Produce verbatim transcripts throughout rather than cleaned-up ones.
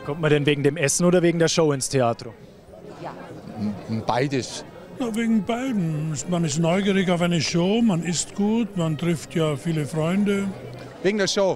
Kommt man denn wegen dem Essen oder wegen der Show ins Theater? Beides. Ja, wegen beiden. Man ist neugierig auf eine Show, man isst gut, man trifft ja viele Freunde. Wegen der Show.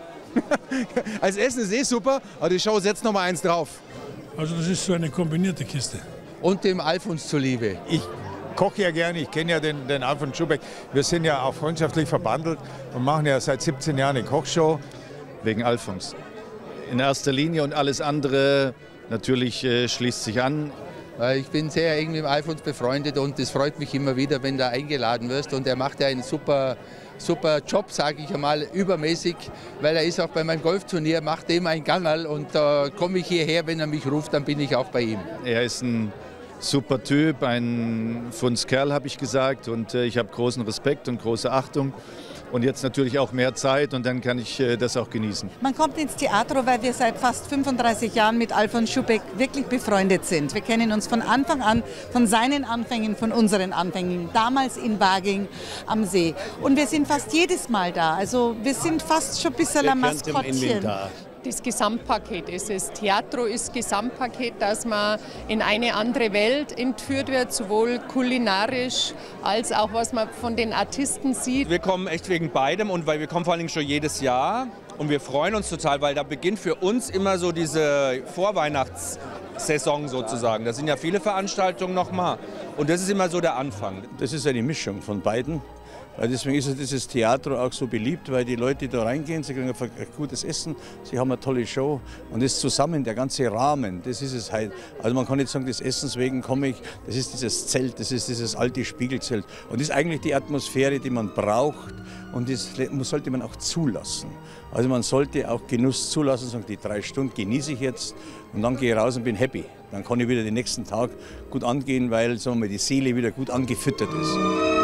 Als Essen ist eh super, aber die Show setzt noch mal eins drauf. Also das ist so eine kombinierte Kiste. Und dem Alfons zuliebe. Ich koche ja gerne, ich kenne ja den, den Alfons Schubeck. Wir sind ja auch freundschaftlich verbandelt und machen ja seit siebzehn Jahren eine Kochshow. Wegen Alfons. In erster Linie, und alles andere natürlich äh, schließt sich an. Ich bin sehr eng mit dem Alfons befreundet und es freut mich immer wieder, wenn du eingeladen wirst. Und er macht ja einen super, super Job, sage ich einmal, übermäßig, weil er ist auch bei meinem Golfturnier, macht immer ein Gangerl und da komme ich hierher, wenn er mich ruft, dann bin ich auch bei ihm. Er ist ein super Typ, ein Funskerl, habe ich gesagt, und äh, ich habe großen Respekt und große Achtung. Und jetzt natürlich auch mehr Zeit und dann kann ich äh, das auch genießen. Man kommt ins Theater, weil wir seit fast fünfunddreißig Jahren mit Alfons Schubeck wirklich befreundet sind. Wir kennen uns von Anfang an, von seinen Anfängen, von unseren Anfängen, damals in Waging am See. Und wir sind fast jedes Mal da. Also wir sind fast schon ein bisschen ein Maskottchen. Das Gesamtpaket ist es. Theatro ist Gesamtpaket, dass man in eine andere Welt entführt wird, sowohl kulinarisch als auch was man von den Artisten sieht. Wir kommen echt wegen beidem und weil wir kommen vor allem schon jedes Jahr und wir freuen uns total, weil da beginnt für uns immer so diese Vorweihnachtssaison sozusagen. Da sind ja viele Veranstaltungen nochmal und das ist immer so der Anfang. Das ist eine Mischung von beiden. Deswegen ist dieses Theater auch so beliebt, weil die Leute da reingehen, sie kriegen ein gutes Essen, sie haben eine tolle Show und das zusammen, der ganze Rahmen, das ist es halt. Also man kann nicht sagen, des Essens wegen komme ich, das ist dieses Zelt, das ist dieses alte Spiegelzelt und das ist eigentlich die Atmosphäre, die man braucht und das sollte man auch zulassen. Also man sollte auch Genuss zulassen, sagen, die drei Stunden genieße ich jetzt und dann gehe ich raus und bin happy. Dann kann ich wieder den nächsten Tag gut angehen, weil sagen wir, die Seele wieder gut angefüttert ist.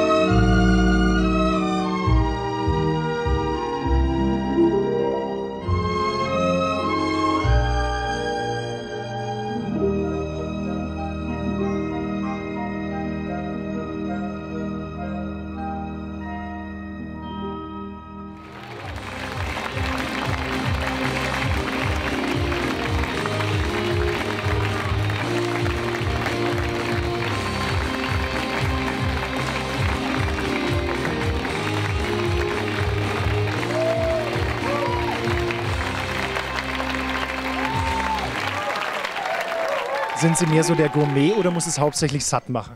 Sind Sie mehr so der Gourmet oder muss es hauptsächlich satt machen?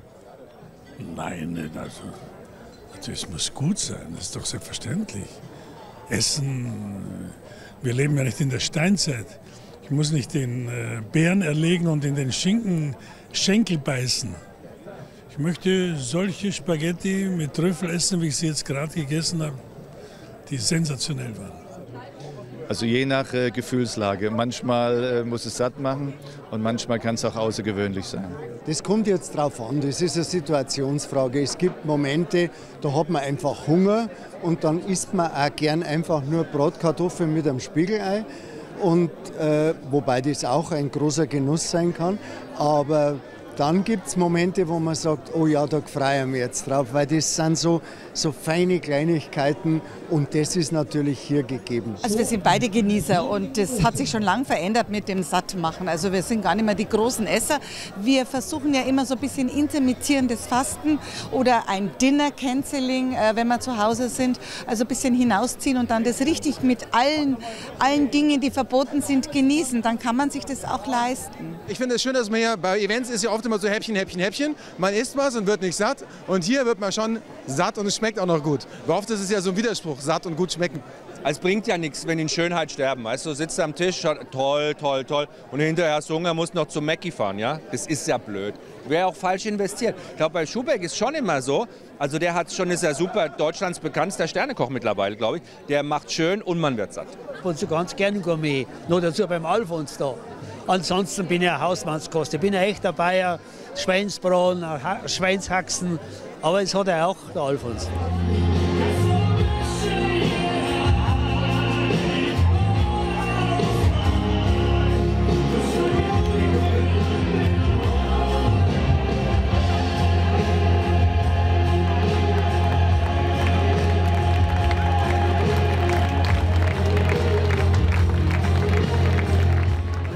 Nein, also, also es muss gut sein, das ist doch selbstverständlich. Essen, wir leben ja nicht in der Steinzeit. Ich muss nicht den äh, Bären erlegen und in den Schinken Schenkel beißen. Ich möchte solche Spaghetti mit Trüffel essen, wie ich sie jetzt gerade gegessen habe, die sensationell waren. Also je nach äh, Gefühlslage. Manchmal äh, muss es satt machen und manchmal kann es auch außergewöhnlich sein. Das kommt jetzt drauf an, das ist eine Situationsfrage. Es gibt Momente, da hat man einfach Hunger und dann isst man auch gern einfach nur Bratkartoffeln mit einem Spiegelei. Und, äh, wobei das auch ein großer Genuss sein kann. Aber dann gibt es Momente, wo man sagt, oh ja, da freuen wir jetzt drauf, weil das sind so, so feine Kleinigkeiten und das ist natürlich hier gegeben. Also wir sind beide Genießer und das hat sich schon lang verändert mit dem Sattmachen. Also wir sind gar nicht mehr die großen Esser. Wir versuchen ja immer so ein bisschen intermittierendes Fasten oder ein Dinner-Canceling, äh, wenn wir zu Hause sind. Also ein bisschen hinausziehen und dann das richtig mit allen, allen Dingen, die verboten sind, genießen. Dann kann man sich das auch leisten. Ich finde es schön, dass man hier bei Events ist ja oft immer so Häppchen, Häppchen, Häppchen. Man isst was und wird nicht satt. Und hier wird man schon satt und es schmeckt auch noch gut. Oft ist es ja so ein Widerspruch, satt und gut schmecken. Es bringt ja nichts, wenn in Schönheit sterben. Weißt du, sitzt am Tisch, schaut, toll, toll, toll. Und hinterher hast du Hunger, musst noch zum Mackie fahren. Ja? Das ist ja blöd. Wäre auch falsch investiert. Ich glaube, bei Schubeck ist schon immer so. Also der hat schon, ist ja super, Deutschlands bekanntester Sternekoch mittlerweile, glaube ich. Der macht schön und man wird satt. Und so ganz gern Gourmet. Nur dazu beim Alfons da. Ansonsten bin ich ein Hausmannskost. Ich bin ein echter Bayer, Schweinsbraten, Schweinshaxen. Aber es hat er auch, der Alfons.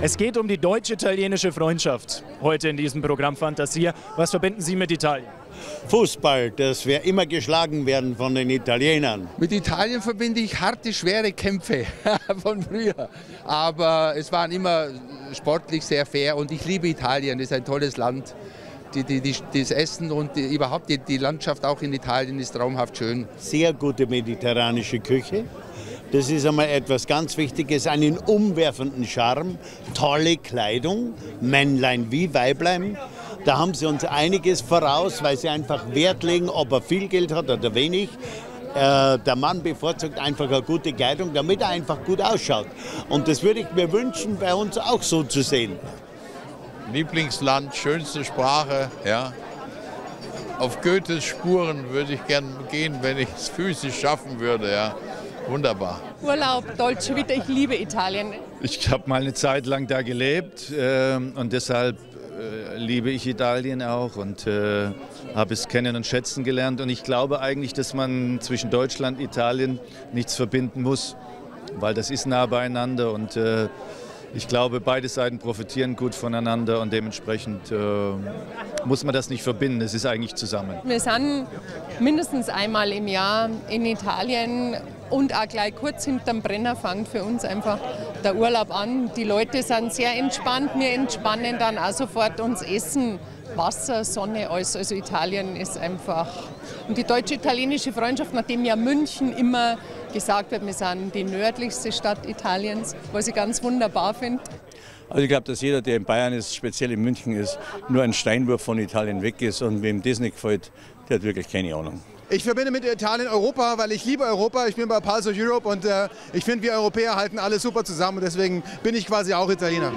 Es geht um die deutsch-italienische Freundschaft heute in diesem Programm Fantasia. Was verbinden Sie mit Italien? Fußball, dass wir immer geschlagen werden von den Italienern. Mit Italien verbinde ich harte, schwere Kämpfe von früher. Aber es waren immer sportlich sehr fair und ich liebe Italien, das ist ein tolles Land. Die, die, die, das Essen und die, überhaupt die, die Landschaft auch in Italien ist traumhaft schön. Sehr gute mediterranische Küche. Das ist einmal etwas ganz Wichtiges, einen umwerfenden Charme, tolle Kleidung, Männlein wie Weiblein. Da haben sie uns einiges voraus, weil sie einfach Wert legen, ob er viel Geld hat oder wenig. Äh, der Mann bevorzugt einfach eine gute Kleidung, damit er einfach gut ausschaut. Und das würde ich mir wünschen, bei uns auch so zu sehen. Lieblingsland, schönste Sprache, ja. Auf Goethes Spuren würde ich gern gehen, wenn ich es physisch schaffen würde, ja. Wunderbar. Urlaub, Dolce Vita, ich liebe Italien. Ich habe mal eine Zeit lang da gelebt äh, und deshalb äh, liebe ich Italien auch und äh, habe es kennen und schätzen gelernt. Und ich glaube eigentlich, dass man zwischen Deutschland und Italien nichts verbinden muss, weil das ist nah beieinander und äh, ich glaube, beide Seiten profitieren gut voneinander und dementsprechend äh, muss man das nicht verbinden, es ist eigentlich zusammen. Wir sind mindestens einmal im Jahr in Italien und auch gleich kurz hinterm Brenner fängt für uns einfach der Urlaub an. Die Leute sind sehr entspannt, wir entspannen dann auch sofort uns Essen, Wasser, Sonne, alles. Also Italien ist einfach... Und die deutsch-italienische Freundschaft, nachdem ja München immer gesagt wird, wir sind die nördlichste Stadt Italiens, was ich ganz wunderbar finde. Also ich glaube, dass jeder, der in Bayern ist, speziell in München ist, nur ein Steinwurf von Italien weg ist und wem das nicht gefällt, der hat wirklich keine Ahnung. Ich verbinde mit Italien Europa, weil ich liebe Europa. Ich bin bei Pulse of Europe und äh, ich finde, wir Europäer halten alle super zusammen und deswegen bin ich quasi auch Italiener.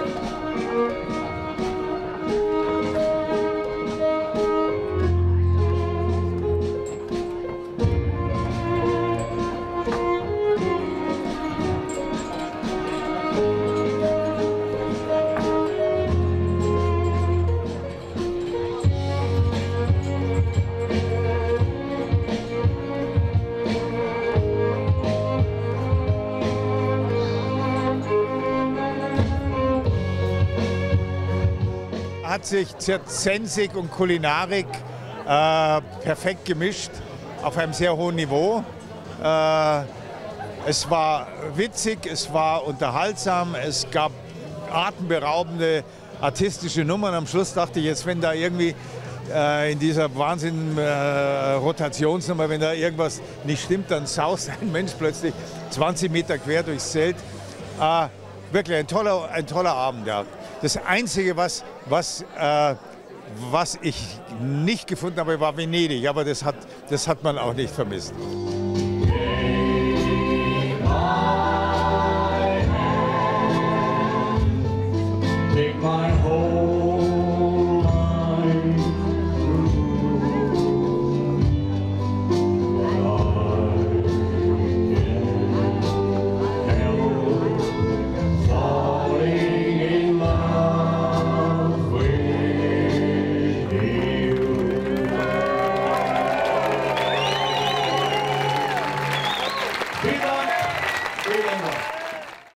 Hat sich Zirzensik und Kulinarik äh, perfekt gemischt auf einem sehr hohen Niveau. Äh, es war witzig, es war unterhaltsam, es gab atemberaubende artistische Nummern. Am Schluss dachte ich jetzt, wenn da irgendwie äh, in dieser Wahnsinn-Rotationsnummer, äh, wenn da irgendwas nicht stimmt, dann saust ein Mensch plötzlich zwanzig Meter quer durchs Zelt. Äh, wirklich ein toller, ein toller Abend, ja. Das Einzige, was, was, äh, was ich nicht gefunden habe, war Venedig. Aber das hat, das hat man auch nicht vermisst. Vielen Dank.